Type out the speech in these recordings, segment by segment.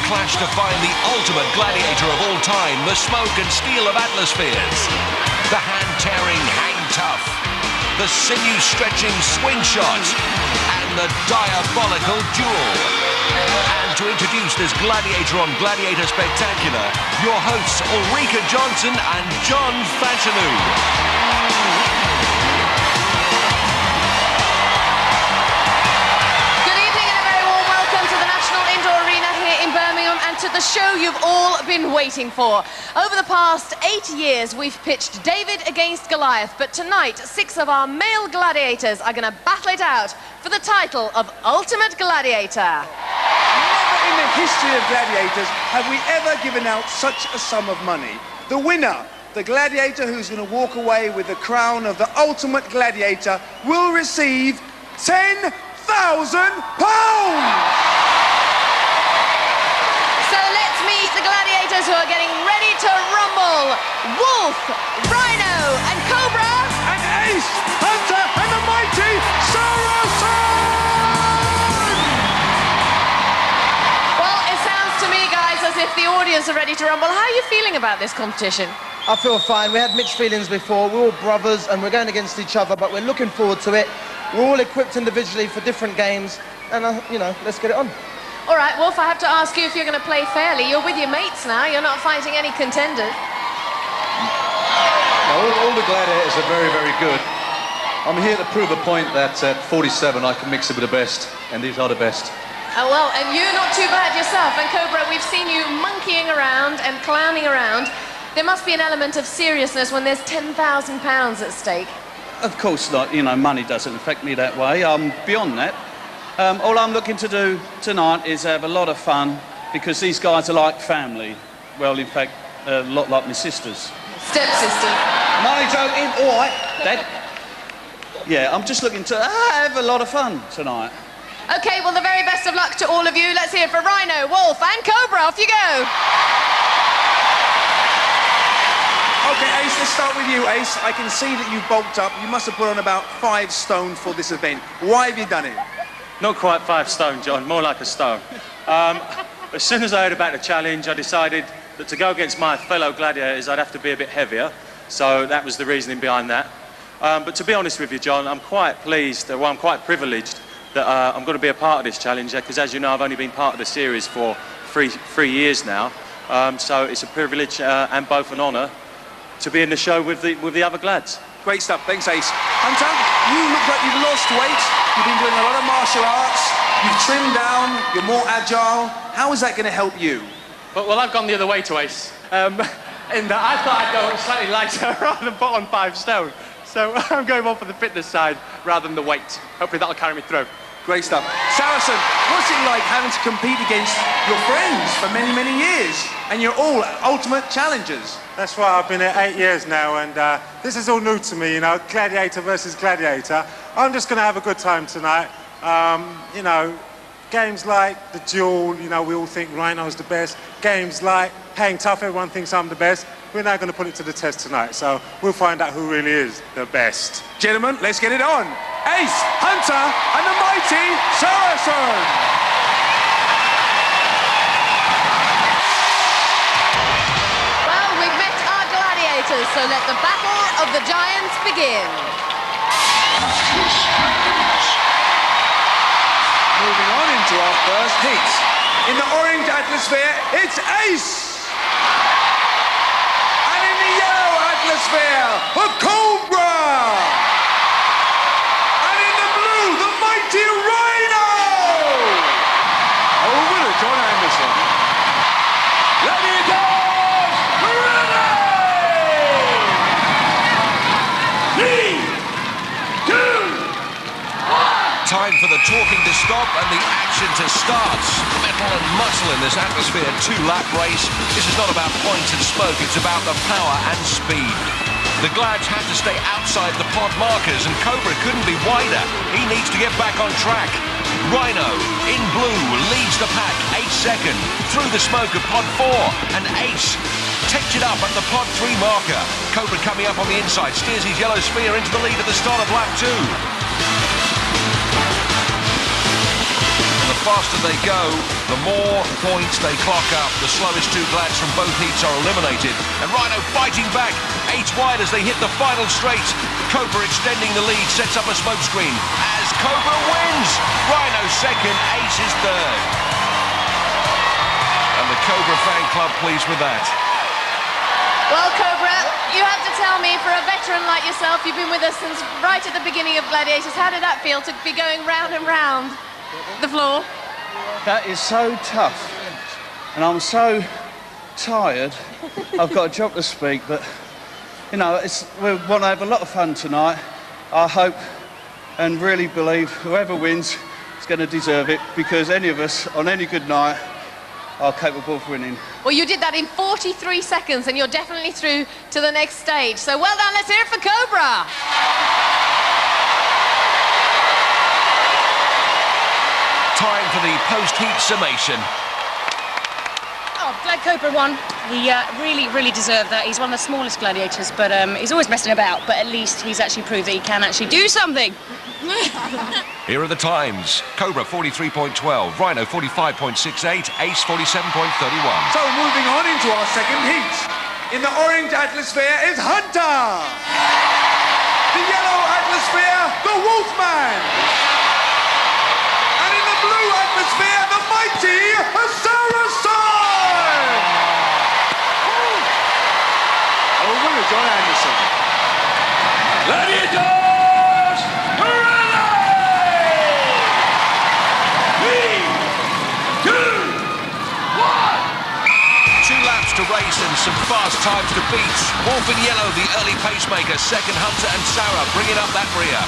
clash to find the ultimate gladiator of all time, the smoke and steel of Atlaspheres. The hand-tearing hang tough, the sinew-stretching swing shot, and the diabolical duel. And to introduce this gladiator on Gladiator Spectacular, your hosts Ulrika Johnson and John Fashanu. To the show you've all been waiting for. Over the past 8 years, we've pitched David against Goliath, but tonight, 6 of our male gladiators are going to battle it out for the title of Ultimate Gladiator. Never in the history of gladiators have we ever given out such a sum of money. The winner, the gladiator who's going to walk away with the crown of the Ultimate Gladiator, will receive £10,000! The gladiators who are getting ready to rumble. Wolf, Rhino and Cobra. And Ace, Hunter and the mighty Saracen! Well, it sounds to me, guys, as if the audience are ready to rumble. How are you feeling about this competition? I feel fine. We had mixed feelings before. We're all brothers and we're going against each other, but we're looking forward to it. We're all equipped individually for different games, and, you know, let's get it on. All right, Wolf, I have to ask you if you're going to play fairly. You're with your mates now. You're not fighting any contenders. All the gladiators are very, very good. I'm here to prove a point that at 47 I can mix it with the best, and these are the best. Oh, well, and you're not too bad yourself. And Cobra, we've seen you monkeying around and clowning around. There must be an element of seriousness when there's £10,000 at stake. Of course not. You know, money doesn't affect me that way. Beyond that, all I'm looking to do tonight is have a lot of fun, because these guys are like family. Well, in fact, a lot like my sisters. Stepsister. Money joking, all right, Dad. Yeah, I'm just looking to have a lot of fun tonight. OK, well, the very best of luck to all of you. Let's hear it for Rhino, Wolf and Cobra. Off you go. OK, Ace, let's start with you, Ace. I can see that you bulked up. You must have put on about 5 stone for this event. Why have you done it? Not quite 5 stone, John, more like a stone. As soon as I heard about the challenge, I decided that to go against my fellow gladiators, I'd have to be a bit heavier. So that was the reasoning behind that. But to be honest with you, John, I'm quite pleased, well, I'm quite privileged that I'm going to be a part of this challenge, because as you know, I've only been part of the series for three years now. So it's a privilege and both an honour to be in the show with the other glads. Great stuff. Thanks, Ace. Hunter, you look like you've lost weight. You've been doing a lot of martial arts. You've trimmed down. You're more agile. How is that going to help you? Well, I've gone the other way to Ace. In that I thought I'd go slightly lighter rather than put on 5 stone. So I'm going more for the fitness side rather than the weight. Hopefully that'll carry me through. Great stuff. Saracen, what's it like having to compete against your friends for many, many years? And you're all ultimate challengers. That's right, I've been here 8 years now, and this is all new to me, you know, gladiator versus gladiator. I'm just going to have a good time tonight. You know, games like the duel, you know, we all think Rhino's the best. Games like Hang Tough, everyone thinks I'm the best. We're now going to put it to the test tonight, so we'll find out who really is the best. Gentlemen, let's get it on. Ace, Hunter, and the mighty Saracen. So let the battle of the giants begin. Moving on into our first heat. In the orange atmosphere, it's Ace. And in the yellow atmosphere, the Cobra. And in the blue, the mighty Rhino. Over to John Anderson. Let me go. Time for the talking to stop and the action to start. Metal and muscle in this atmosphere 2-lap race. This is not about points and smoke, it's about the power and speed. The glads had to stay outside the pod markers and Cobra couldn't be wider. He needs to get back on track. Rhino, in blue, leads the pack, 8 second, through the smoke of pod 4, and Ace takes it up at the pod 3 marker. Cobra coming up on the inside, steers his yellow sphere into the lead at the start of lap 2. The faster they go, the more points, they clock up. The slowest two glads from both heats are eliminated. And Rhino fighting back, 8 wide as they hit the final straight. Cobra extending the lead, sets up a smokescreen as Cobra wins. Rhino second, Ace is third. And the Cobra fan club pleased with that. Well, Cobra, you have to tell me, for a veteran like yourself, you've been with us since right at the beginning of Gladiators. How did that feel to be going round and round the floor? That is so tough, and I'm so tired. I've got a job to speak, but you know, we want to have a lot of fun tonight. I hope and really believe whoever wins is going to deserve it, because any of us on any good night are capable of winning. Well, you did that in 43 seconds, and you're definitely through to the next stage. So well done. Let's hear it for Cobra. Time for the post-heat summation. Oh, glad Cobra won. He really deserved that. He's one of the smallest gladiators, but he's always messing about. But at least he's actually proved that he can actually do something. Here are the times. Cobra 43.12, Rhino 45.68, Ace 47.31. So moving on into our second heat. In the orange atmosphere is Hunter. The yellow atmosphere, the Wolfman. And in the blue atmosphere, the mighty Saracen. Over to John Anderson. Gladiators! To race and some fast times to beat. Wolf in yellow, the early pacemaker. Second, Hunter and Sarah bringing up that rear.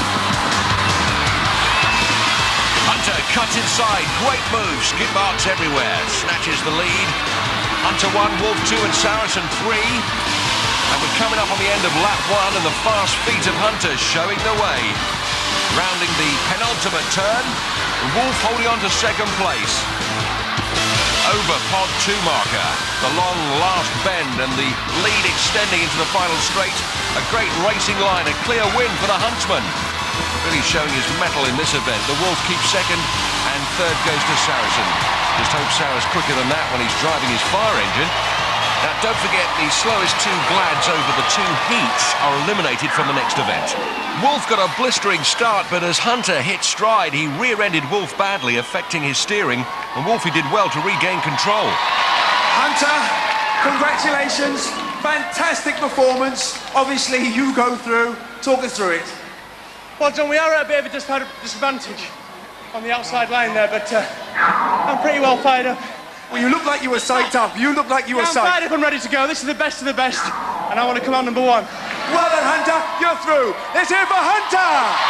Hunter cuts inside. Great move. Skid marks everywhere. Snatches the lead. Hunter 1, Wolf 2 and Saracen 3. And we're coming up on the end of lap 1 and the fast feet of Hunter showing the way. Rounding the penultimate turn. Wolf holding on to second place. Over pod 2 marker, the long last bend and the lead extending into the final straight. A great racing line, a clear win for the Huntsman. Really showing his mettle in this event. The Wolf keeps second and third goes to Saracen. Just hope Sarah's quicker than that when he's driving his fire engine. Now don't forget, the slowest 2 glads over the 2 heats are eliminated from the next event. Wolf got a blistering start, but as Hunter hit stride, he rear-ended Wolf badly, affecting his steering, and Wolfie did well to regain control. Hunter, congratulations. Fantastic performance. Obviously, you go through. Talk us through it. Well, John, we are at a bit of a disadvantage on the outside line there, but I'm pretty well fired up. Well, you look like you were psyched up. You look like you were psyched. I'm fired up and ready to go. This is the best of the best, and I want to come out number 1. Well done, Hunter. You're through. Let's hear it for Hunter.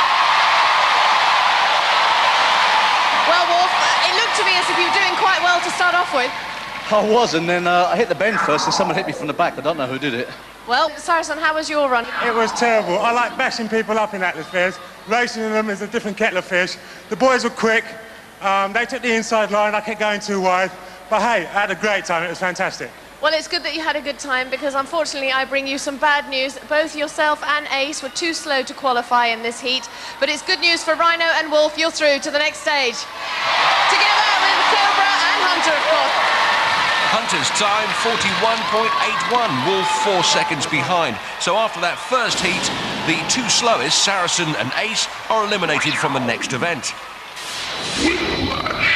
Well, Wolf, it looked to me as if you were doing quite well to start off with. I was, and then I hit the bend first, and someone hit me from the back. I don't know who did it. Well, Saracen, how was your run? It was terrible. I like bashing people up in atmospheres. Racing in them is a different kettle of fish. The boys were quick. They took the inside line. I kept going too wide. But hey, I had a great time. It was fantastic. Well, it's good that you had a good time, because unfortunately I bring you some bad news. Both yourself and Ace were too slow to qualify in this heat. But it's good news for Rhino and Wolf. You're through to the next stage. Together with Cobra and Hunter, of course. Hunter's time, 41.81. Wolf 4 seconds behind. So after that first heat, the 2 slowest, Saracen and Ace, are eliminated from the next event. Moving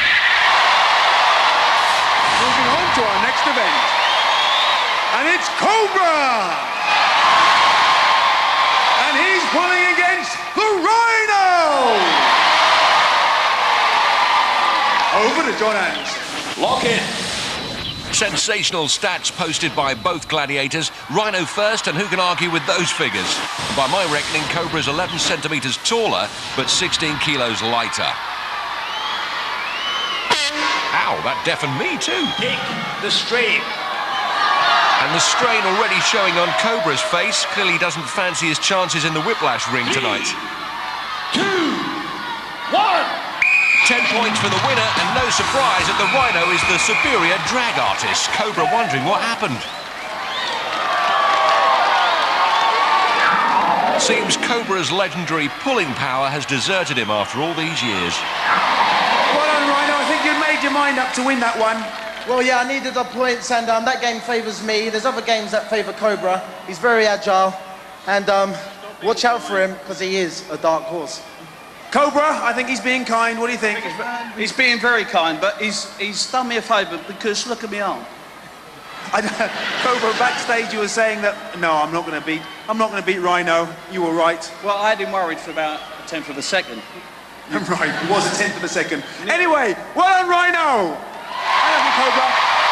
on to our next event. And it's Cobra! And he's pulling against the Rhino! Over to John Anderson. Lock in. Sensational stats posted by both gladiators. Rhino first, and who can argue with those figures? By my reckoning, Cobra is 11 centimetres taller, but 16 kilos lighter. Ow, that deafened me too. Kick the strain. And the strain already showing on Cobra's face. Clearly doesn't fancy his chances in the whiplash ring tonight. 3, 2, 1. 10 points for the winner, and no surprise that the Rhino is the superior drag artist. Cobra wondering what happened. Seems Cobra's legendary pulling power has deserted him after all these years. Well done, Rhino. I think you'd make made your mind up to win that one? Well, yeah, I needed the points, and that game favours me. There's other games that favour Cobra. He's very agile, and watch out for him, because he is a dark horse. Cobra, I think he's being kind. What do you think? He's being very kind, but he's done me a favour because look at me arm. Cobra, backstage you were saying that no, I'm not going to beat Rhino. You were right. Well, I had him worried for about a tenth of a second. Right, it was a tenth of a second. Anyway, well done, Rhino. I love you, Cobra.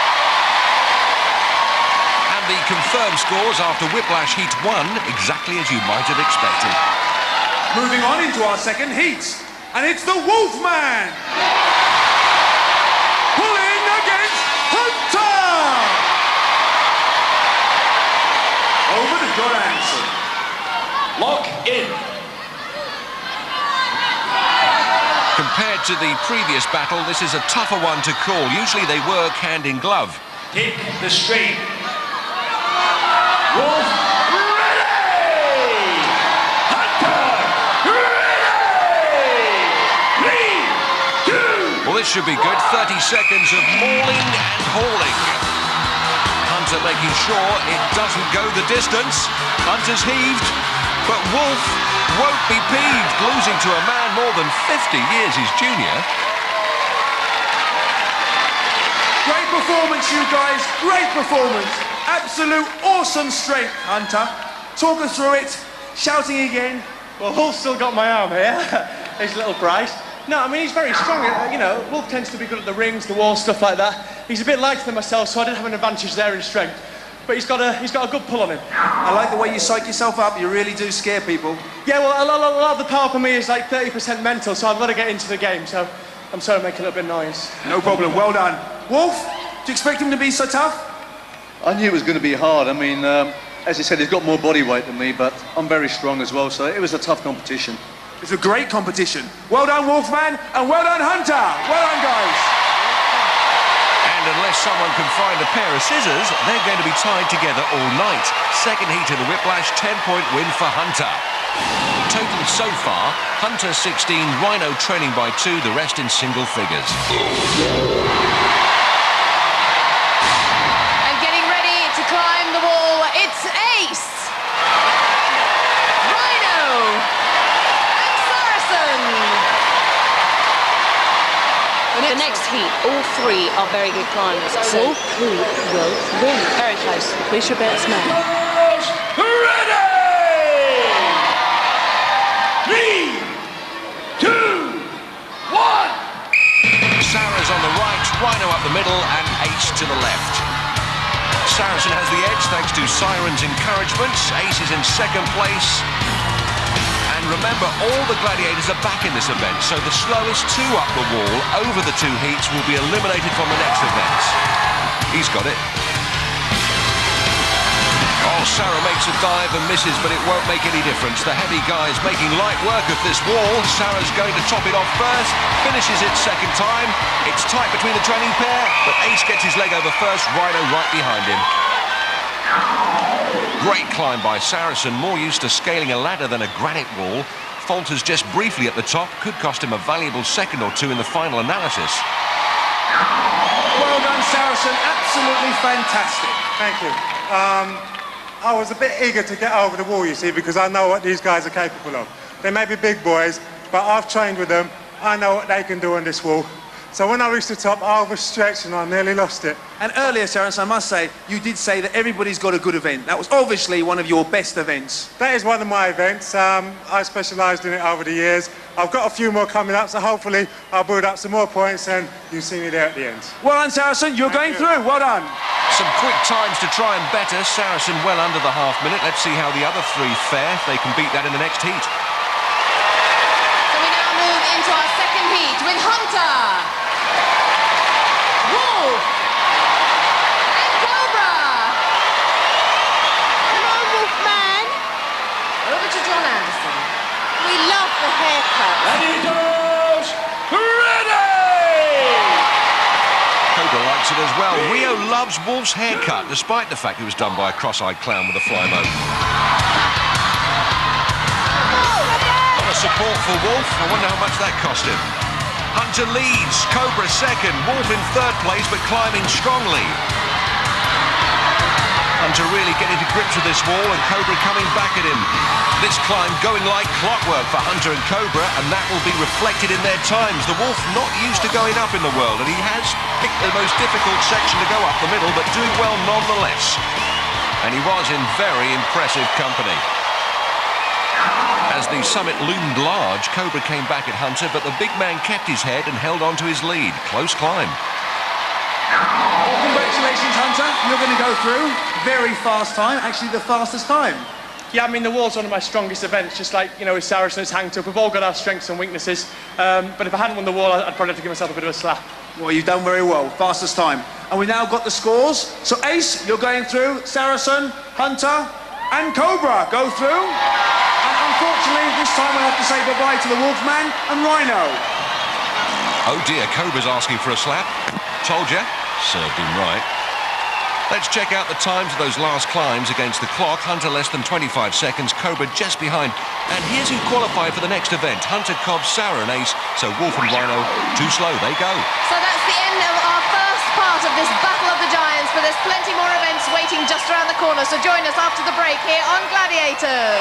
And the confirmed scores after Whiplash Heat 1, exactly as you might have expected. Moving on into our second heat, and it's the Wolfman pulling against Hunter. Over to John Anderson. Lock in. Compared to the previous battle, this is a tougher one to call. Usually they work hand in glove. Take the stream. Wolf ready! Hunter ready! 3, 2. Well, this should be good. 30 seconds of mauling and hauling. Hunter making sure it doesn't go the distance. Hunter's heaved, but Wolf won't be peeved, losing to a man more than 50 years his junior. Great performance, you guys. Great performance. Absolute awesome strength, Hunter. Talk us through it. Shouting again. Well, Wolf's still got my arm here. His little brace. No, I mean, he's very strong. You know, Wolf tends to be good at the rings, the wall, stuff like that. He's a bit lighter than myself, so I didn't have an advantage there in strength. But he's got a good pull on him. I like the way you psych yourself up. You really do scare people. Yeah, well, a lot of the power for me is like 30% mental, so I've got to get into the game. So I'm sorry to make a little bit of noise. No problem. Well done. Wolf, do you expect him to be so tough? I knew it was going to be hard. I mean, as you said, he's got more body weight than me, but I'm very strong as well, so it was a tough competition. It's a great competition. Well done, Wolfman, and well done, Hunter. Well done, guys. And unless someone can find a pair of scissors, they're going to be tied together all night. Second heat of the Whiplash, 10-point win for Hunter. Total so far, Hunter 16, Rhino trailing by 2, the rest in single figures. And getting ready to climb the wall, it's Ace, Rhino, and Saracen. The next heat, all three are very good climbers. So who will win? Very close. Place your bets now. Ready! 3, 2, 1. Sarah's on the right, Rhino up the middle, and Ace to the left. Saracen has the edge thanks to Siren's encouragement. Ace is in second place. And remember, all the gladiators are back in this event, so the slowest 2 up the wall over the 2 heats will be eliminated from the next event. He's got it. Oh, Sarah makes a dive and misses, but it won't make any difference. The heavy guy is making light work of this wall. Sarah's going to top it off first, finishes it second time. It's tight between the training pair, but Ace gets his leg over first, Rhino right behind him. Great climb by Saracen, more used to scaling a ladder than a granite wall. Falters just briefly at the top, could cost him a valuable second or 2 in the final analysis. Well done, Saracen. Absolutely fantastic. Thank you. I was a bit eager to get over the wall, you see, because I know what these guys are capable of. They may be big boys, but I've trained with them. I know what they can do on this wall. So when I reached the top, I overstretched and I nearly lost it. And earlier, Saracen, I must say, you did say that everybody's got a good event. That was obviously one of your best events. That is one of my events. I specialised in it over the years. I've got a few more coming up, so hopefully I'll build up some more points and you'll see me there at the end. Well done, Saracen. You're going through. Well done. Some quick times to try and better. Saracen well under the half minute. Let's see how the other 3 fare, if they can beat that in the next heat. So we now move into our second heat with Hunter, Wolf, and Cobra. Come on, Wolfman. Over to John Anderson. We love the haircut. Gladiators, ready! Cobra likes it as well. Rio loves Wolf's haircut, despite the fact it was done by a cross-eyed clown with a fly-mo. A lot of support for Wolf. I wonder how much that cost him. Hunter leads, Cobra second, Wolf in third place but climbing strongly. Hunter really getting to grips with this wall and Cobra coming back at him. This climb going like clockwork for Hunter and Cobra, and that will be reflected in their times. The Wolf not used to going up in the world, and he has picked the most difficult section to go up the middle, but doing well nonetheless. And he was in very impressive company. As the summit loomed large, Cobra came back at Hunter, but the big man kept his head and held on to his lead. Close climb. Well, congratulations, Hunter. You're going to go through. Very fast time, actually the fastest time. Yeah, I mean, the wall's one of my strongest events, just like, you know, with Saracen, it's hanged up. We've all got our strengths and weaknesses. But if I hadn't won the wall, I'd probably have to give myself a bit of a slap. Well, you've done very well. Fastest time. And we've now got the scores. So, Ace, you're going through. Saracen, Hunter, and Cobra go through. And unfortunately, this time I have to say bye-bye to the Wolfman and Rhino. Oh dear, Cobra's asking for a slap. Told ya. Served him right. Let's check out the times of those last climbs against the clock. Hunter less than 25 seconds, Cobra just behind. And here's who qualified for the next event. Hunter, Cobb, Sarah and Ace. So Wolf and Rhino, too slow, they go. So that's the end of our first part of this Battle of the Giants, but there's plenty more events waiting just around the corner. So join us after the break here on Gladiators.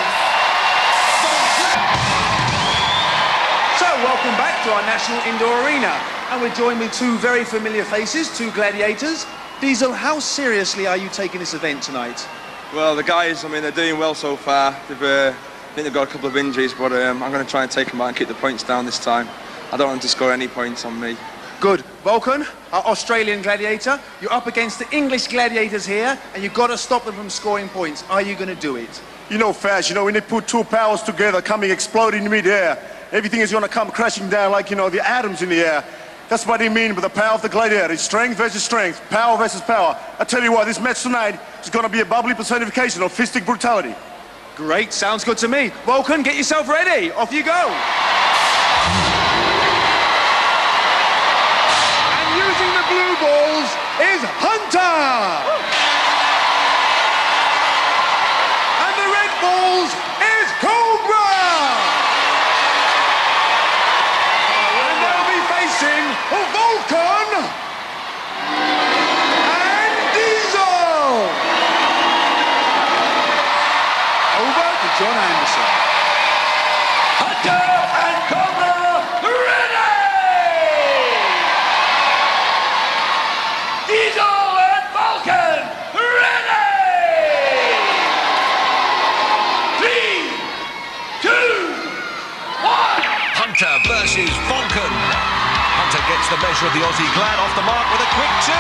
So, welcome back to our National Indoor Arena. And we're joined with two very familiar faces, two gladiators. Diesel, how seriously are you taking this event tonight? Well, the guys, I mean, they're doing well so far. I think they've got a couple of injuries, but I'm going to try and take them out and keep the points down this time. I don't want them to score any points on me. Good. Vulcan, our Australian gladiator, you're up against the English gladiators here, and you've got to stop them from scoring points. Are you going to do it? You know, Faz, when they put two powers together, coming exploding in mid-air, everything is going to come crashing down like, the atoms in the air. That's what they mean by the power of the gladiator. It's strength versus strength, power versus power. I tell you what, this match tonight is going to be a bubbly personification of fistic brutality. Great, sounds good to me. Vulcan, get yourself ready. Off you go. And using the blue balls is Hunter. And the red balls is Cobra. Vulcan and Diesel. Over to John Anderson. Hunter and Cobra ready! Diesel and Vulcan ready! 3, 2, 1. Hunter versus Vulcan. Hunter gets the measure of the Aussie Glad off the mark with a quick 2.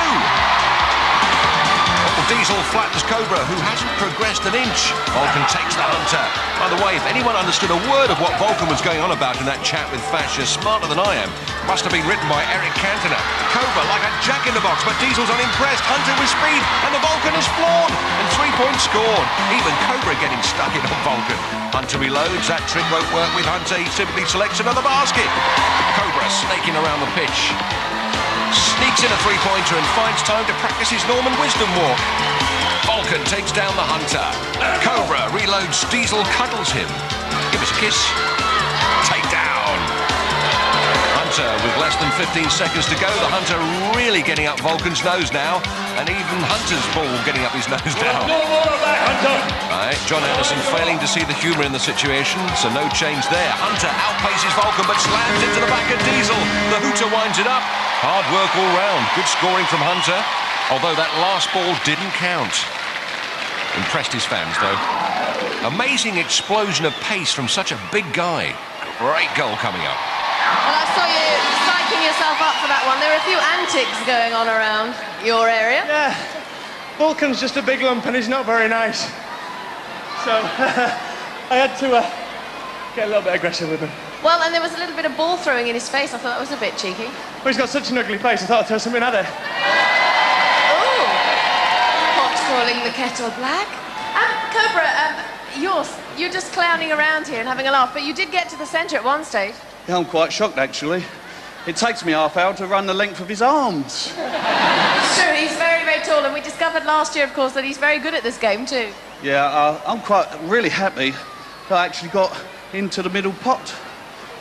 Diesel flattens Cobra, who hasn't progressed an inch. Vulcan takes the Hunter. By the way, if anyone understood a word of what Vulcan was going on about in that chat with Fascia, smarter than I am, must have been written by Eric Cantona. Cobra like a jack in the box, but Diesel's unimpressed. Hunter with speed, and the Vulcan is floored. And 3 points scored. Even Cobra getting stuck in on Vulcan. Hunter reloads. That trick won't work with Hunter. He simply selects another basket. Cobra snaking around the pitch. Sneaks in a three-pointer and finds time to practice his Norman Wisdom walk. Vulcan takes down the Hunter. Cobra reloads. Diesel cuddles him. Give us a kiss. Take down. Hunter with less than 15 seconds to go. The Hunter really getting up Vulcan's nose now. And even Hunter's ball getting up his nose now. No more of that, Hunter. Right, John Anderson failing to see the humour in the situation, so no change there. Hunter outpaces Vulcan, but slams into the back of Diesel. The hooter winds it up. Hard work all round. Good scoring from Hunter, although that last ball didn't count. Impressed his fans, though. Amazing explosion of pace from such a big guy. Great goal coming up. Well, I saw you psyching yourself up for that one. There are a few antics going on around your area. Yeah, Vulcan's just a big lump and he's not very nice. So I had to get a little bit aggressive with him. Well, and there was a little bit of ball throwing in his face. I thought that was a bit cheeky. Well, he's got such an ugly face, I thought I'd throw something at it. Oh, pot's calling the kettle black. Cobra, you're just clowning around here and having a laugh, but you did get to the centre at one stage. Yeah, I'm quite shocked, actually. It takes me half hour to run the length of his arms. It's true, he's very, very tall, and we discovered last year, of course, that he's very good at this game, too. Yeah, I'm really happy that I actually got into the middle pot.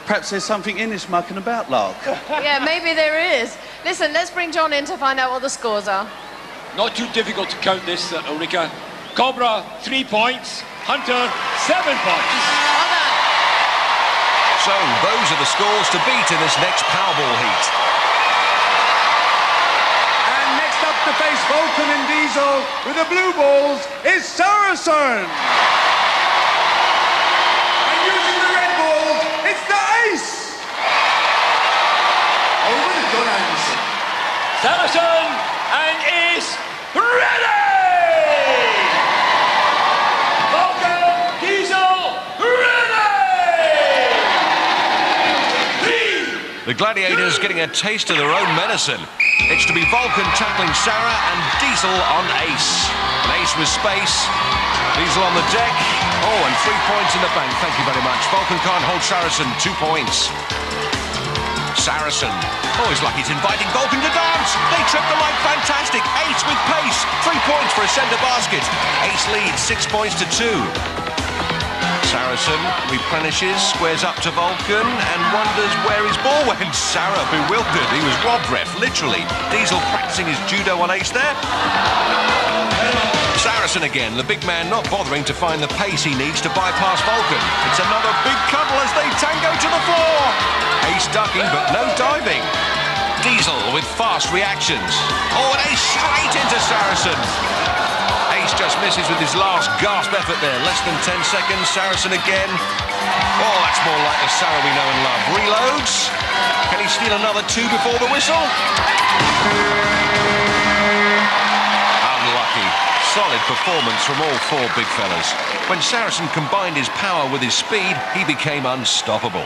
perhaps there's something in this mucking about, Lark. Yeah, maybe there is. Listen, let's bring John in to find out what the scores are. Not too difficult to count this, Ulrika. Cobra, 3 points. Hunter, 7 points. Well done. So those are the scores to beat in this next Powerball heat. And next up to face Vulcan and Diesel with the blue balls is Saracen. And using the red balls, it's the Ace. Over to John Anderson. Saracen and Ace ready! Vulcan, Diesel, ready! The Gladiators getting a taste of their own medicine. It's to be Vulcan tackling Sarah and Diesel on Ace. An Ace with space. Diesel on the deck. Oh, and 3 points in the bank. Thank you very much. Vulcan can't hold Saracen. 2 points. Saracen. Oh, it's like he's inviting Vulcan to dance. They trip the line fantastic. Ace with pace. 3 points for a centre basket. Ace leads 6 points to 2. Saracen replenishes, squares up to Vulcan and wonders where his ball went. Sarah bewildered. He was robbed, ref, literally. Diesel practicing his judo on Ace there. Saracen again, the big man not bothering to find the pace he needs to bypass Vulcan. It's another big cuddle as they tango to the floor. Ace ducking, but no diving. Diesel with fast reactions. Oh, and Ace straight into Saracen. Ace just misses with his last gasp effort there. Less than 10 seconds. Saracen again. Oh, that's more like the Sarah we know and love. Reloads. Can he steal another 2 before the whistle? Unlucky. Solid performance from all 4 big fellas. When Saracen combined his power with his speed, he became unstoppable.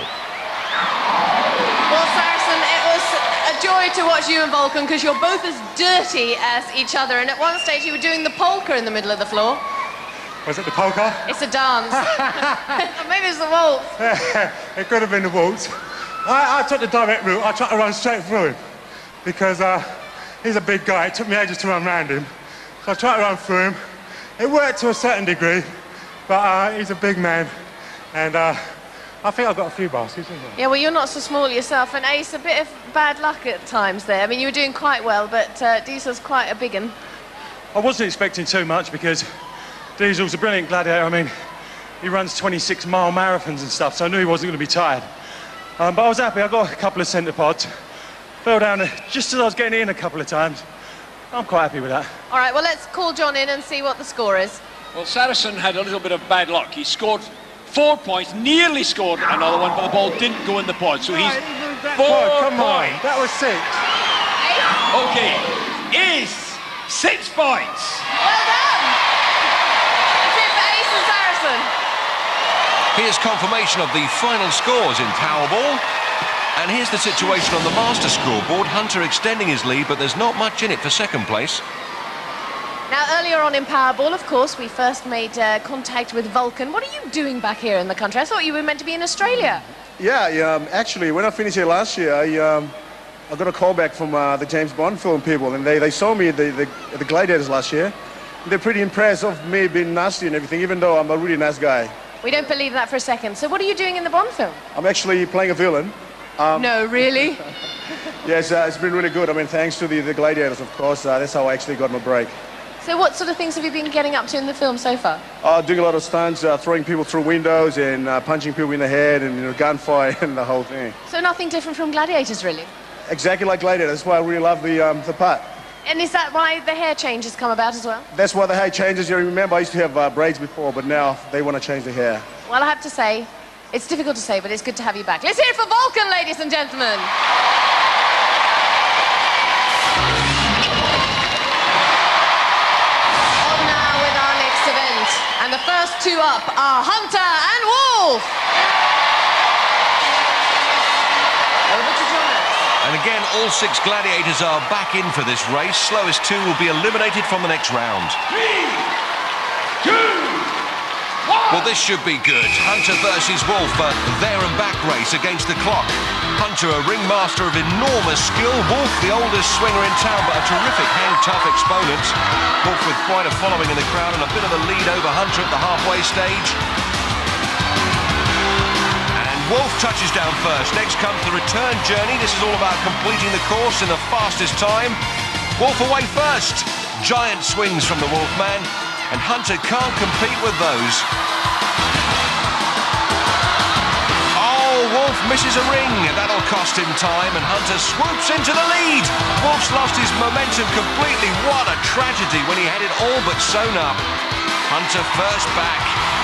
Well, Saracen, it was a joy to watch you and Vulcan because you're both as dirty as each other. And at one stage, you were doing the polka in the middle of the floor. Was it the polka? It's a dance. Maybe it's the waltz. It could have been the waltz. I took the direct route. I tried to run straight through him because he's a big guy. It took me ages to run around him. So I tried to run through him. It worked to a certain degree, but he's a big man. And I think I've got a few baskets, haven't I? Yeah, well, you're not so small yourself. And Ace, a bit of bad luck at times there. I mean, you were doing quite well, but Diesel's quite a big one. I wasn't expecting too much because Diesel's a brilliant gladiator. I mean, he runs 26-mile marathons and stuff, so I knew he wasn't going to be tired. But I was happy. I got a couple of centre pods. Fell down just as I was getting in a couple of times. I'm quite happy with that. All right, well, let's call John in and see what the score is. Well, Saracen had a little bit of bad luck. He scored 4 points, nearly scored another one, but the ball didn't go in the pod. So he's 4 Come on, points. that was 6. Okay, Ace, 6 points. Well done! That's it for Ace and Saracen. Here's confirmation of the final scores in Powerball. And here's the situation on the master scoreboard. Hunter extending his lead, but there's not much in it for second place. Now, earlier on in Powerball, of course, we first made contact with Vulcan. What are you doing back here in the country? I thought you were meant to be in Australia. Yeah, actually, when I finished here last year, I got a call back from the James Bond film people, and they saw me at the Gladiators last year. They're pretty impressed of me being nasty and everything, even though I'm a really nice guy. We don't believe that for a second. So what are you doing in the Bond film? I'm actually playing a villain. No, really? Yes, it's been really good. I mean, thanks to the Gladiators, of course. That's how I actually got my break. So what sort of things have you been getting up to in the film so far? Doing a lot of stunts, throwing people through windows and punching people in the head and gunfire and the whole thing. So nothing different from Gladiators, really? Exactly like Gladiators. That's why I really love the part. And is that why the hair change has come about as well? That's why the hair changes. You remember, I used to have braids before, but now they want to change the hair. Well, I have to say, it's difficult to say, but it's good to have you back. Let's hear it for Vulcan, ladies and gentlemen. On now with our next event. And the first 2 up are Hunter and Wolf. Over to Jonas. And again, all 6 gladiators are back in for this race. Slowest 2 will be eliminated from the next round. 3, 2, 1. Well, this should be good. Hunter versus Wolf, a there and back race against the clock. Hunter, a ringmaster of enormous skill. Wolf, the oldest swinger in town, but a terrific hang-tough exponent. Wolf with quite a following in the crowd and a bit of a lead over Hunter at the halfway stage. And Wolf touches down first. Next comes the return journey. This is all about completing the course in the fastest time. Wolf away first. Giant swings from the Wolfman, and Hunter can't compete with those. Oh, Wolf misses a ring. That'll cost him time, and Hunter swoops into the lead. Wolf's lost his momentum completely. What a tragedy when he had it all but sewn up. Hunter first back.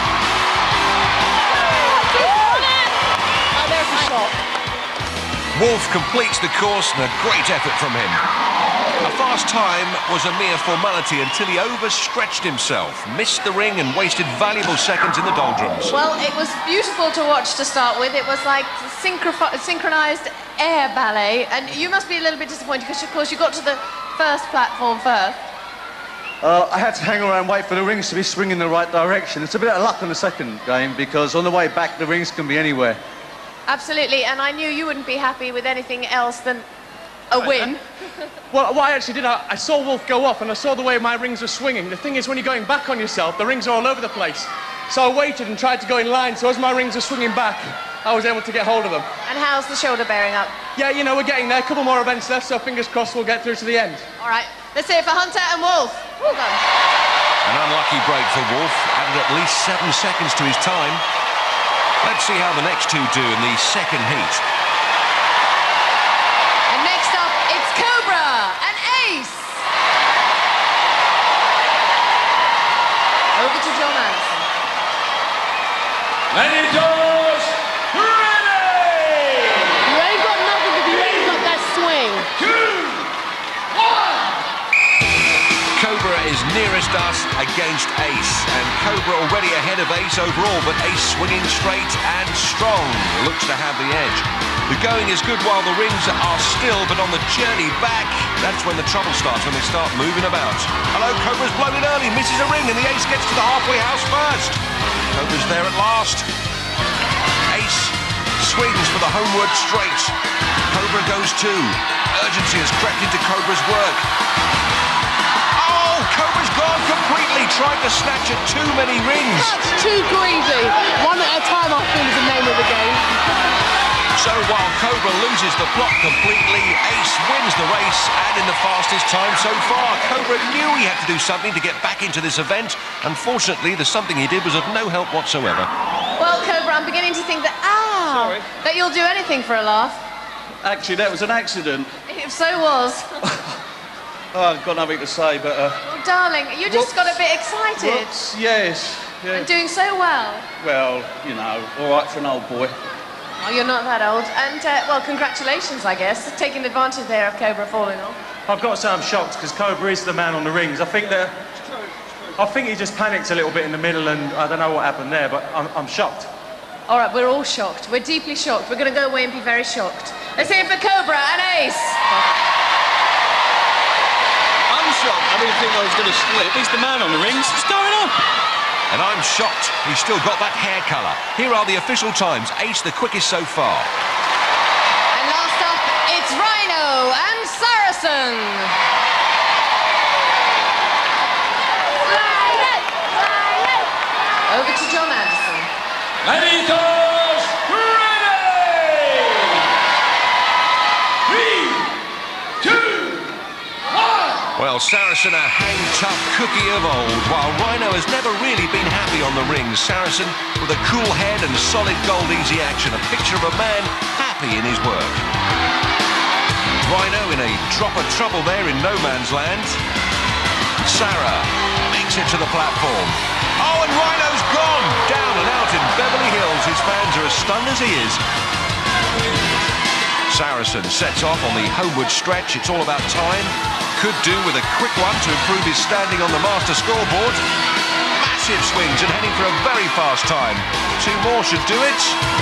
There's a shot. Wolf completes the course, and a great effort from him. A fast time was a mere formality until he overstretched himself, missed the ring and wasted valuable seconds in the doldrums. Well, it was beautiful to watch to start with. It was like synchronized air ballet, and you must be a little bit disappointed because, of course, you got to the first platform first. I had to hang around and wait for the rings to be swinging in the right direction. It's a bit of luck in the second game because on the way back the rings can be anywhere. Absolutely, and I knew you wouldn't be happy with anything else than a win. Well, what I actually did, I saw Wolf go off and I saw the way my rings were swinging. The thing is, when you're going back on yourself, the rings are all over the place. So I waited and tried to go in line, so as my rings were swinging back, I was able to get hold of them. And how's the shoulder bearing up? Yeah, you know, we're getting there. A couple more events left, so fingers crossed we'll get through to the end. All right, let's hear it for Hunter and Wolf. Well done. An unlucky break for Wolf, added at least 7 seconds to his time. Let's see how the next two do in the second heat. And next up, it's Cobra and Ace. Over to John Anderson. Gladiators, ready! You ain't got nothing if you ain't got that swing. 2, 1. Cobra is nearest us against Ace, and Cobra already ahead of Ace overall, but Ace swinging straight and strong, looks to have the edge. The going is good while the rings are still, but on the journey back, that's when the trouble starts, when they start moving about. Hello, Cobra's blown it early, misses a ring, and the Ace gets to the halfway house first. Cobra's there at last. Ace swings for the homeward straight. Cobra goes too. Urgency has crept into Cobra's work. Cobra's gone completely, tried to snatch at too many rings. That's too greedy. One at a time, I feel, is the name of the game. So while Cobra loses the plot completely, Ace wins the race and in the fastest time so far. Cobra knew he had to do something to get back into this event. Unfortunately, the something he did was of no help whatsoever. Well, Cobra, I'm beginning to think that, that you'll do anything for a laugh. Actually, that was an accident. If so was. Oh, I've got nothing to say, but... Well, darling, you just got a bit excited. Whoops, yes. Yeah. And doing so well. Well, you know, all right for an old boy. Oh, you're not that old. And, well, congratulations, I guess, taking advantage there of Cobra falling off. I've got to say I'm shocked because Cobra is the man on the rings. I think he just panicked a little bit in the middle and I don't know what happened there, but I'm shocked. All right, we're all shocked. We're deeply shocked. We're going to go away and be very shocked. Let's hear it for Cobra and Ace. Shocked. I didn't think I was going to split. He's the man on the rings. What's going on? And I'm shocked he's still got that hair colour. Here are the official times. Ace the quickest so far. And last up, it's Rhino and Saracen. Over to John Anderson. Gladiators, ready! 3, 2, 1. Well, Saracen, a hang-tough cookie of old. While Rhino has never really been happy on the rings, Saracen, with a cool head and solid gold easy action, a picture of a man happy in his work. Rhino in a drop of trouble there in no man's land. Sarah makes it to the platform. Oh, and Rhino's gone! Down and out in Beverly Hills. His fans are as stunned as he is. Saracen sets off on the homeward stretch. It's all about time. Could do with a quick one to improve his standing on the master scoreboard. Massive swings and heading for a very fast time. 2 more should do it.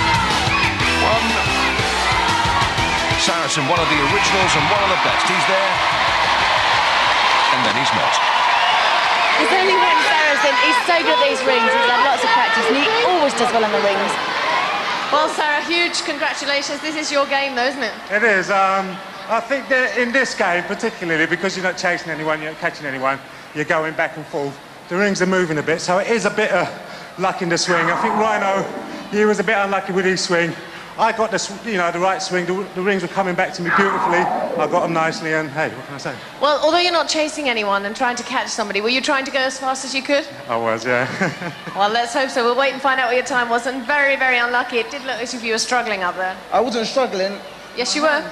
1. Saracen, one of the originals and one of the best. He's there. And then he's not. There's only one Saracen. He's so good at these rings. He's had lots of practice and he always does well on the rings. Well, Sarah, huge congratulations. This is your game, though, isn't it? It is. I think that in this game, particularly, because you're not chasing anyone, you're not catching anyone, you're going back and forth. The rings are moving a bit, so it is a bit of luck in the swing. I think Rhino, he was a bit unlucky with his swing. I got the right swing. The rings were coming back to me beautifully. I got them nicely, and hey, what can I say? Well, although you're not chasing anyone and trying to catch somebody, were you trying to go as fast as you could? I was, yeah. Well, let's hope so. We'll wait and find out what your time was. And very, very unlucky. It did look as if you were struggling up there. I wasn't struggling. Yes, you were.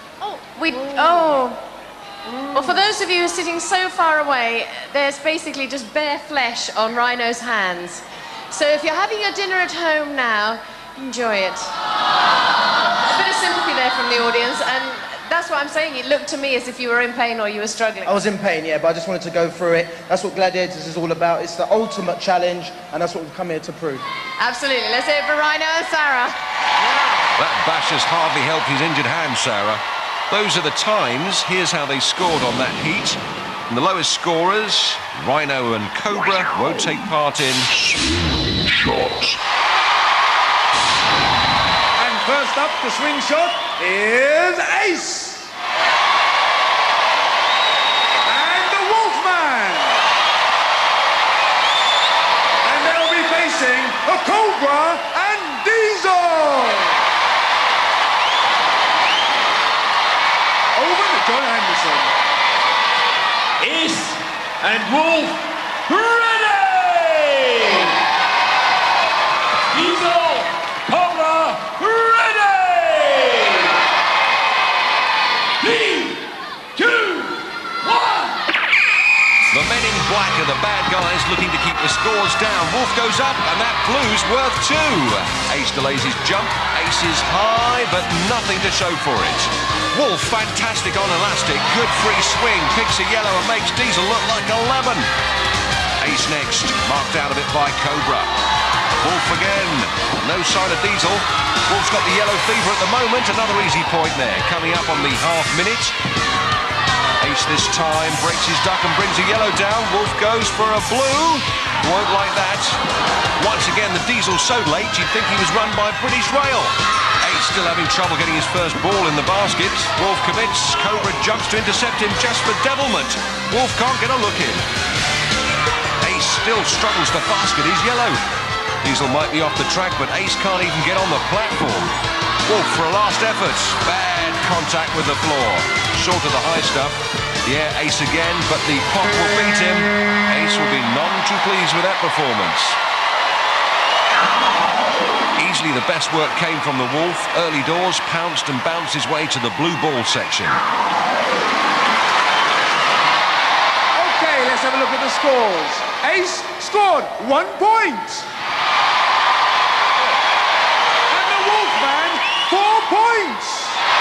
Oh. Well, for those of you who are sitting so far away, there's basically just bare flesh on Rhino's hands. So if you're having your dinner at home now, enjoy it. A bit of sympathy there from the audience, and that's what I'm saying. It looked to me as if you were in pain or you were struggling. I was in pain, yeah, but I just wanted to go through it. That's what Gladiators is all about. It's the ultimate challenge, and that's what we've come here to prove. Absolutely. Let's hear it for Rhino and Sarah. That bash has hardly helped his injured hand, Sarah. Those are the times. Here's how they scored on that heat. And the lowest scorers, Rhino and Cobra, won't take part in shots. And first up to swing shot is Ace. And the Wolfman. And they'll be facing the Cobra and Diesel. Over to John Anderson. Ace and Wolf, ready! Diesel, Cobra, ready! 3, 2, 1! The men in black are the bad guys looking to keep the scores down. Wolf goes up, and that blue's worth 2. Ace delays his jump. Ace is high, but nothing to show for it. Wolf, fantastic on elastic, good free swing, picks a yellow and makes Diesel look like a lemon. Ace next, marked out of it by Cobra. Wolf again, no sign of Diesel. Wolf's got the yellow fever at the moment, another easy point there. Coming up on the half minute. Ace this time breaks his duck and brings a yellow down. Wolf goes for a blue, won't like that. Once again, the Diesel so late you'd think he was run by British Rail. Ace still having trouble getting his first ball in the basket. Wolf commits, Cobra jumps to intercept him just for devilment. Wolf can't get a look in. Ace still struggles to basket his yellow. Diesel might be off the track, but Ace can't even get on the platform. Wolf for a last effort. Bad contact with the floor. Short of the high stuff. Yeah, Ace again, but the pop will beat him. Ace will be none too pleased with that performance. Easily the best work came from the Wolf. Early doors, pounced and bounced his way to the blue ball section. Okay, let's have a look at the scores. Ace scored 1 point. And the Wolfman 4 points.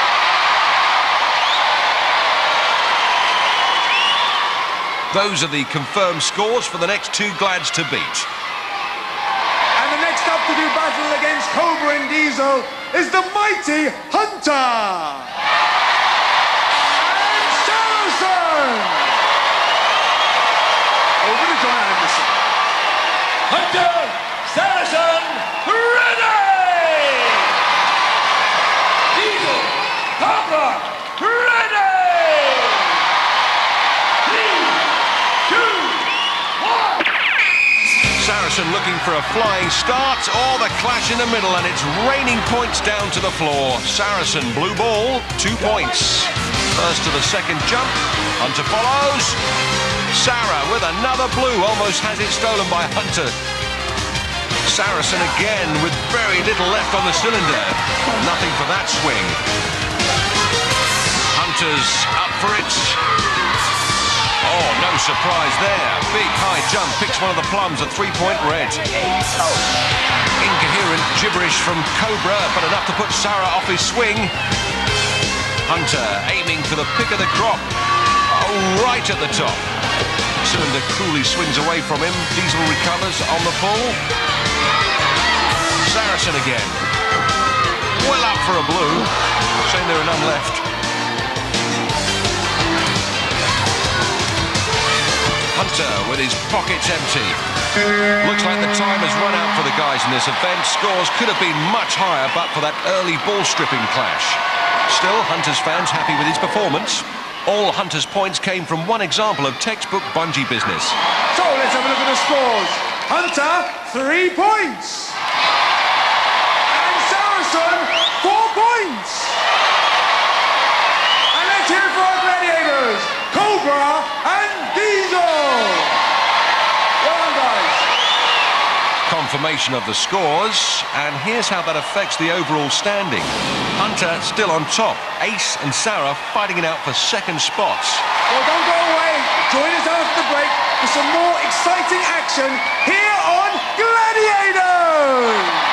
Those are the confirmed scores for the next 2 Glads to beat. And the next up to do battle against Cobra and Diesel is the mighty Hunter. And Saracen. Over to John Anderson. Hunter, Saracen, ready! Diesel, Cobra, ready! 3, 2, 1! Saracen looking for a flying start, or the clash in the middle, and it's raining points down to the floor. Saracen, blue ball, 2 points. First to the second jump, Hunter follows. Sarah with another blue, almost has it stolen by Hunter. Saracen again with very little left on the cylinder. Nothing for that swing. Hunter's up for it. Oh, no surprise there. Big high jump, picks one of the plums, a 3-point red. Incoherent gibberish from Cobra, but enough to put Sarah off his swing. Hunter aiming for the pick of the crop. Oh, right at the top. Cylinder coolly swings away from him. Diesel recovers on the pull. Saracen again. Well up for a blue. Shame there are none left. Hunter with his pockets empty. Looks like the time has run out for the guys in this event. Scores could have been much higher but for that early ball stripping clash. Still, Hunter's fans happy with his performance. All Hunter's points came from one example of textbook bungee business. So let's have a look at the scores. Hunter, 3 points. And Saracen, Cobra and Diesel. Well done, guys. Confirmation of the scores, and here's how that affects the overall standing. Hunter still on top. Ace and Sarah fighting it out for second spots. Well, don't go away. Join us after the break for some more exciting action here on Gladiators.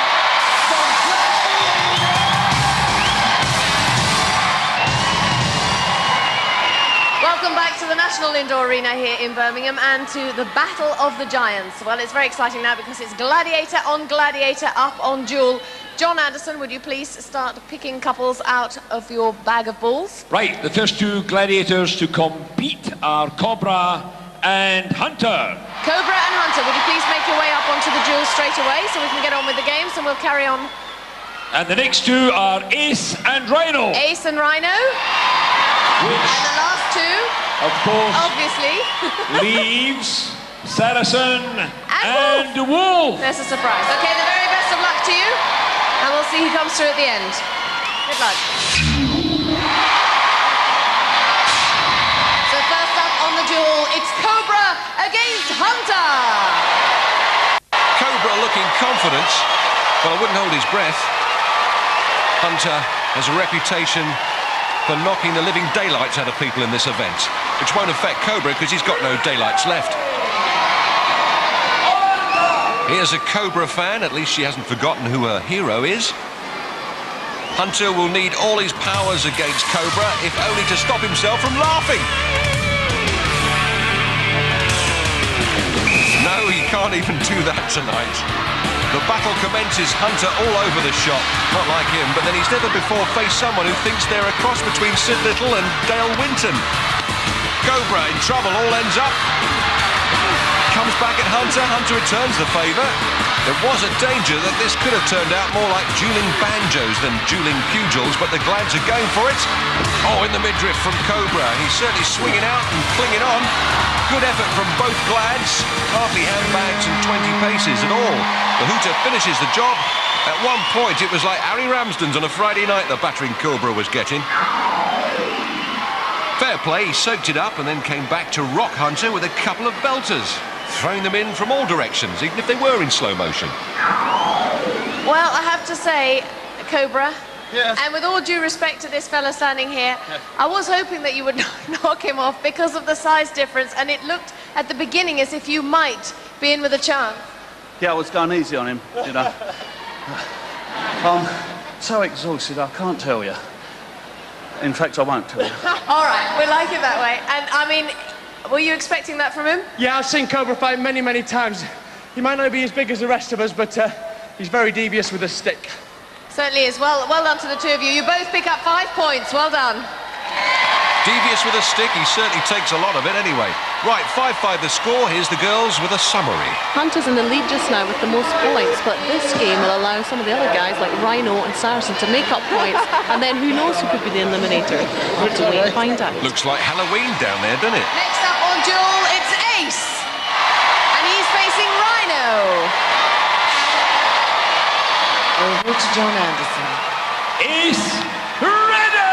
Welcome back to the National Indoor Arena here in Birmingham and to the Battle of the Giants. Well, it's very exciting now because it's Gladiator on Gladiator up on Duel. John Anderson, would you please start picking couples out of your bag of balls? Right, the first two gladiators to compete are Cobra and Hunter. Cobra and Hunter, would you please make your way up onto the Duel straight away so we can get on with the games and we'll carry on. And the next two are Ace and Rhino. Ace and Rhino. And the last two, of course, obviously, leaves Saracen and Wolf. There's a surprise. Okay, the very best of luck to you, and we'll see who comes through at the end. Good luck. So first up on the Duel, it's Cobra against Hunter. Cobra looking confident, but I wouldn't hold his breath. Hunter has a reputation for knocking the living daylights out of people in this event, which won't affect Cobra because he's got no daylights left. Here's a Cobra fan, at least she hasn't forgotten who her hero is. Hunter will need all his powers against Cobra, if only to stop himself from laughing. No, he can't even do that tonight. The battle commences, Hunter all over the shop. Not like him, but then he's never before faced someone who thinks they're a cross between Sid Little and Dale Winton. Cobra in trouble, all ends up. Comes back at Hunter, Hunter returns the favour. There was a danger that this could have turned out more like dueling banjos than dueling pugils, but the Glads are going for it. Oh, in the midriff from Cobra. He's certainly swinging out and clinging on. Good effort from both Glads. Hardly handbags and 20 paces at all. The Hooter finishes the job. At one point, it was like Harry Ramsden's on a Friday night the battering Cobra was getting. Fair play, he soaked it up and then came back to rock Hunter with a couple of belters, throwing them in from all directions, even if they were in slow motion. Well, I have to say, Cobra, and with all due respect to this fella standing here, I was hoping that you would knock him off because of the size difference, and it looked at the beginning as if you might be in with a chance. Yeah, I was going easy on him, you know. I'm so exhausted, I can't tell you. In fact, I won't tell you. All right, we like it that way. And, I mean, were you expecting that from him? Yeah, I've seen Cobra fight many, many times. He might not be as big as the rest of us, but he's very devious with a stick. Certainly is. Well done to the two of you. You both pick up 5 points. Well done. Devious with a stick, he certainly takes a lot of it anyway. Right, 5-5 the score. Here's the girls with a summary. Hunter's in the lead just now with the most points, but this game will allow some of the other guys like Rhino and Saracen to make up points, and then who knows who could be the eliminator. We'll have to wait and find out. Looks like Halloween down there, doesn't it? Next up on Duel, it's Ace. And he's facing Rhino. Over to John Anderson. Ace ready!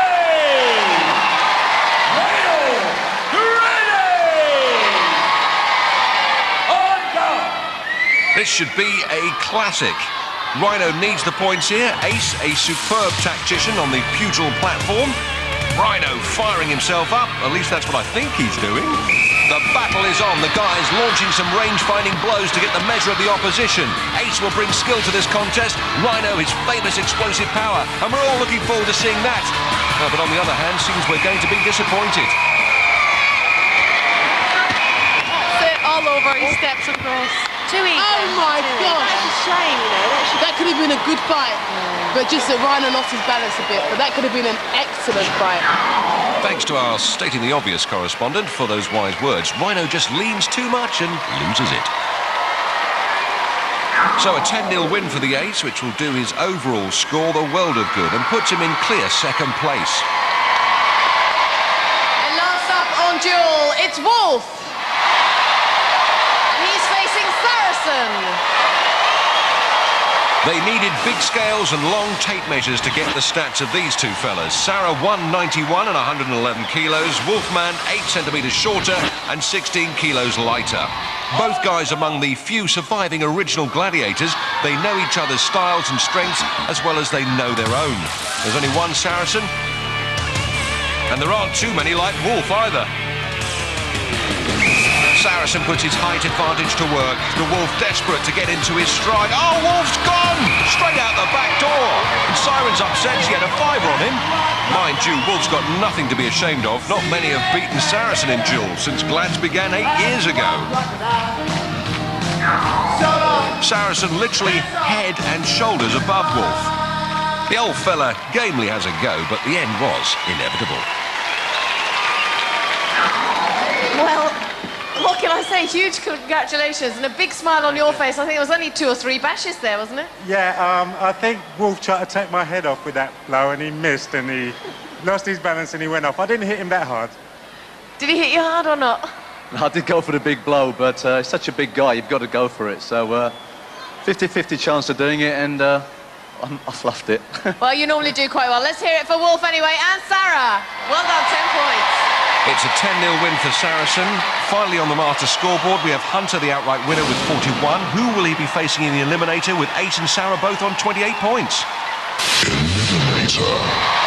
This should be a classic. Rhino needs the points here. Ace, a superb tactician on the pugil platform. Rhino firing himself up, at least that's what I think he's doing. The battle is on. The guys launching some range-finding blows to get the measure of the opposition. Ace will bring skill to this contest. Rhino, his famous explosive power. And we're all looking forward to seeing that. But on the other hand, seems we're going to be disappointed. All over, he steps across. Too easy. Oh my gosh. That's a shame, you know. That could have been a good fight, but just that Rhino lost his balance a bit. But that could have been an excellent fight. Thanks to our stating the obvious correspondent for those wise words. Rhino just leans too much and loses it. So a 10-0 win for the Ace, which will do his overall score the world of good and puts him in clear second place. And last up on Duel, it's Wolf. And he's facing Saracen. They needed big scales and long tape measures to get the stats of these two fellas. Sarah 191 and 111 kilos, Wolfman 8 centimetres shorter and 16 kilos lighter. Both guys among the few surviving original gladiators. They know each other's styles and strengths as well as they know their own. There's only one Saracen, and there aren't too many like Wolf either. Saracen puts his height advantage to work. The Wolf desperate to get into his stride. Oh, Wolf's gone! Straight out the back door. And Siren's upset she had a fiver on him. Mind you, Wolf's got nothing to be ashamed of. Not many have beaten Saracen in duels since Glads began 8 years ago. Saracen literally head and shoulders above Wolf. The old fella gamely has a go, but the end was inevitable. Well, what can I say? Huge congratulations and a big smile on your face. I think it was only 2 or 3 bashes there, wasn't it? Yeah, I think Wolf tried to take my head off with that blow and he missed and he lost his balance and he went off. I didn't hit him that hard. Did he hit you hard or not? I did go for the big blow, but he's such a big guy, you've got to go for it. So 50-50 chance of doing it, and I fluffed it. Well, you normally do quite well. Let's hear it for Wolf anyway, and Sarah. Well done, 10 points. It's a 10-0 win for Saracen. Finally on the Master scoreboard, we have Hunter, the outright winner, with 41. Who will he be facing in the Eliminator with Ace and Sarah both on 28 points? Eliminator.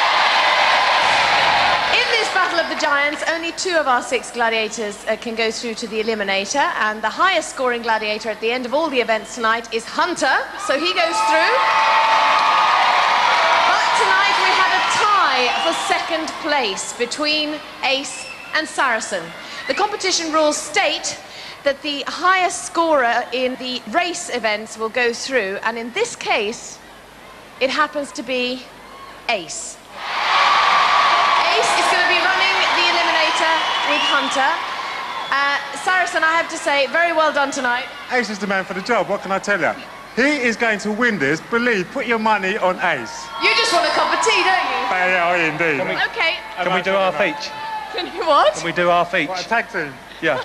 In this Battle of the Giants, only 2 of our 6 gladiators can go through to the Eliminator, and the highest scoring gladiator at the end of all the events tonight is Hunter, so he goes through. But tonight we had a tie for second place between Ace and Saracen. The competition rules state that the highest scorer in the race events will go through, and in this case, it happens to be Ace. Ace is going to be running the Eliminator with Hunter. Saracen, I have to say, very well done tonight. Ace is the man for the job, what can I tell you? He is going to win this. Believe, put your money on Ace. You just want a cup of tea, don't you? Yeah, indeed. Okay. Can we do half each? Can you what? Can we do half each? What, a tag team? Yeah.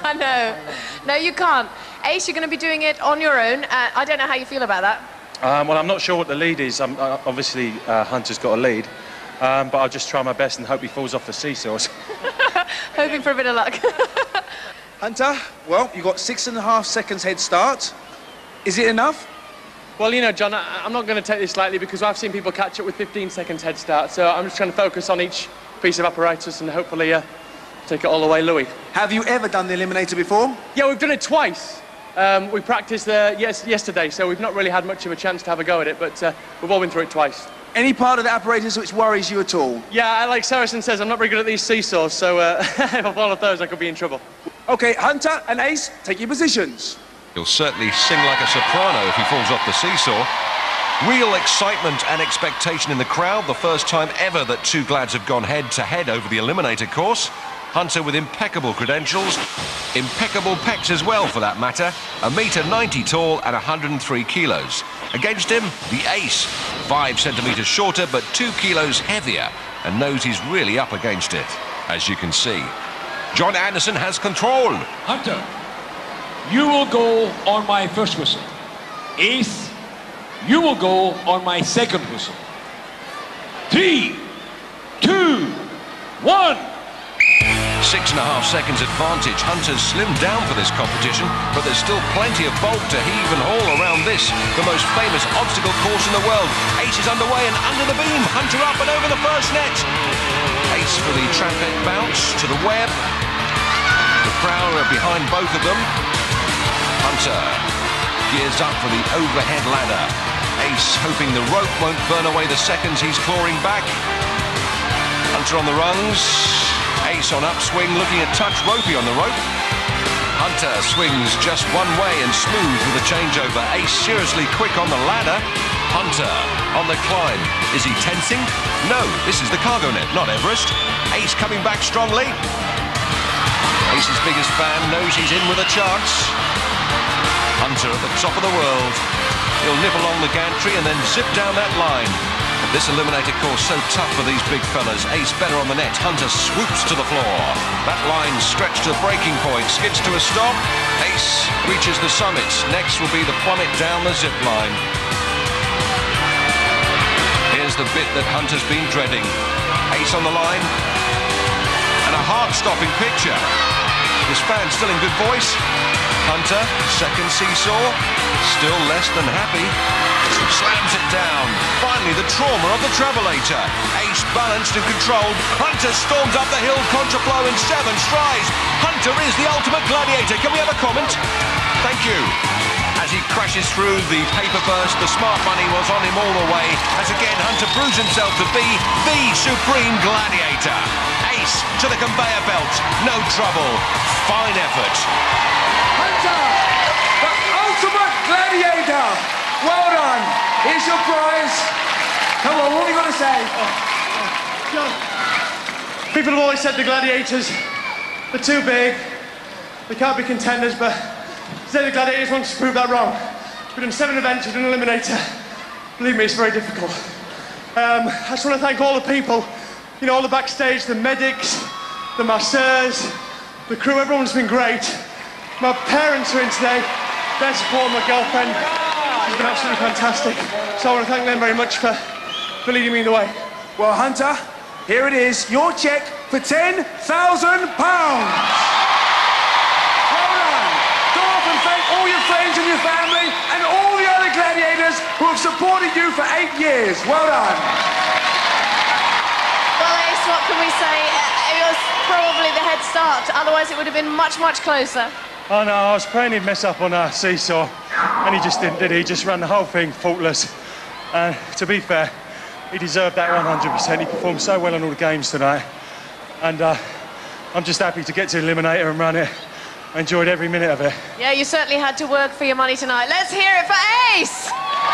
No, you can't. Ace, you're going to be doing it on your own. I don't know how you feel about that. Well, I'm not sure what the lead is. Obviously, Hunter's got a lead. But I'll just try my best and hope he falls off the seesaws. Hoping for a bit of luck. Hunter, well, you've got 6.5 seconds head start. Is it enough? Well, you know, John, I'm not going to take this lightly because I've seen people catch up with 15 seconds head start, so I'm just trying to focus on each piece of apparatus and hopefully take it all the way, Louis. Have you ever done the Eliminator before? Yeah, we've done it twice. We practiced yesterday, so we've not really had much of a chance to have a go at it, but we've all been through it twice. Any part of the apparatus which worries you at all? Yeah, like Saracen says, I'm not very good at these seesaws, so if I fall off those, I could be in trouble. OK, Hunter and Ace, take your positions. He'll certainly sing like a soprano if he falls off the seesaw. Real excitement and expectation in the crowd. The first time ever that 2 Glads have gone head-to-head over the Eliminator course. Hunter with impeccable credentials, impeccable pecs as well for that matter, 1.90 m tall and 103 kilos. Against him, the Ace, 5 centimetres shorter but 2 kilos heavier, and knows he's really up against it, as you can see. John Anderson has control. Hunter, you will go on my first whistle. Ace, you will go on my second whistle. 3, 2, 1. 6.5 seconds advantage. Hunter's slimmed down for this competition, but there's still plenty of bulk to heave and haul around this, the most famous obstacle course in the world. Ace is underway and under the beam. Hunter up and over the first net. Ace for the trapeze bounce to the web. The crowd are behind both of them. Hunter gears up for the overhead ladder. Ace hoping the rope won't burn away the seconds he's clawing back. Hunter on the rungs. Ace on upswing, looking a touch ropey on the rope. Hunter swings just one way and smooth with a changeover. Ace seriously quick on the ladder. Hunter on the climb. Is he tensing? No, this is the cargo net, not Everest. Ace coming back strongly. Ace's biggest fan knows he's in with a chance. Hunter at the top of the world. He'll nip along the gantry and then zip down that line. This Eliminator course so tough for these big fellas. Ace better on the net. Hunter swoops to the floor. That line stretched to the breaking point. Skids to a stop. Ace reaches the summit. Next will be the plummet down the zip line. here's the bit that Hunter's been dreading. Ace on the line. And a heart-stopping picture. His fan still in good voice. Hunter, second seesaw, still less than happy. Slams it down. Finally, the trauma of the Travelator. Ace balanced and controlled. Hunter storms up the hill, contraflow in 7 strides. Hunter is the ultimate gladiator. Can we have a comment? Thank you. As he crashes through the paper burst, the smart money was on him all the way. As again, Hunter proves himself to be the supreme gladiator. Ace to the conveyor belt. No trouble. Fine effort. Hunter, the ultimate gladiator. Well done. Here's your prize. Come on, what have you got to say? John, people have always said the gladiators, they're too big, they can't be contenders, but today the gladiators want to prove that wrong. We've done 7 events, we've done an eliminator. Believe me, it's very difficult. I just want to thank all the people, you know, all the backstage, the medics, the masseurs, the crew, everyone's been great. My parents are in today, their support, my girlfriend. It's been absolutely fantastic. So I want to thank them very much for leading me the way. Well, Hunter, here it is. Your cheque for £10,000. Well done. Go off and thank all your friends and your family and all the other gladiators who have supported you for 8 years. Well done. Well, Ace, what can we say? It was probably the head start. Otherwise, it would have been much, much closer. Oh no, I was praying he'd mess up on a seesaw, and he just didn't, did he? He just ran the whole thing faultless. And to be fair, he deserved that 100%. He performed so well on all the games tonight. And I'm just happy to get to Eliminator and run it. I enjoyed every minute of it. Yeah, you certainly had to work for your money tonight. Let's hear it for Ace!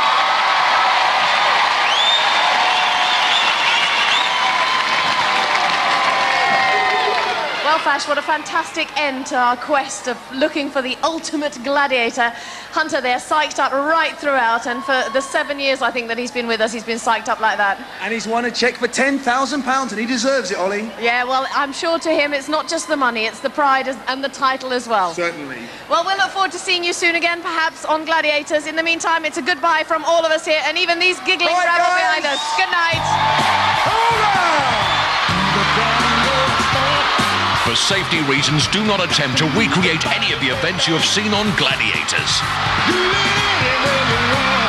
Well, Fash, what a fantastic end to our quest of looking for the ultimate gladiator. Hunter there, psyched up right throughout, and for the 7 years, I think, that he's been with us, he's been psyched up like that. And he's won a cheque for £10,000, and he deserves it, Ollie. Yeah, well, I'm sure to him it's not just the money, it's the pride and the title as well. Certainly. Well, we'll look forward to seeing you soon again, perhaps on Gladiators. In the meantime, it's a goodbye from all of us here, and even these giggling crowd behind us. Good night. For safety reasons, do not attempt to recreate any of the events you have seen on Gladiators.